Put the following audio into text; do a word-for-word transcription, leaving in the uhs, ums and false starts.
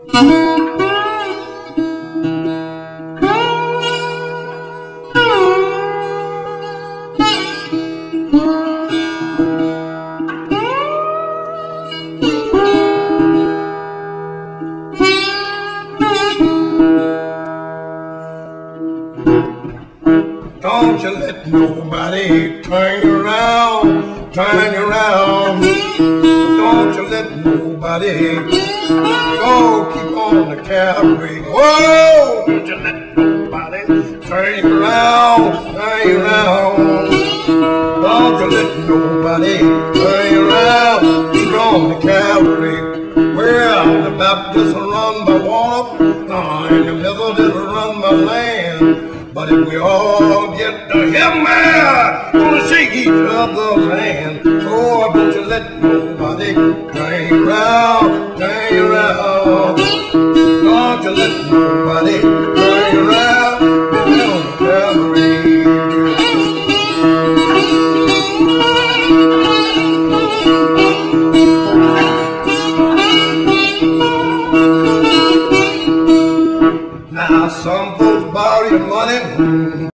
Don't you let nobody turn you around, turn you around. Don't you let nobody go keep on the cavalry. Whoa! Don't you let nobody turn you around, turn you around. Don't you let nobody turn you around, keep on the cavalry. Well, the Baptists run by water, uh, and the Methodists run by land. But if we all get to heaven, man, gonna shake each other's hand. Oh, don't you let nobody turn you around, turn you around. Don't you let nobody turn you around, get down the cavalry. Now some folks borrow your money.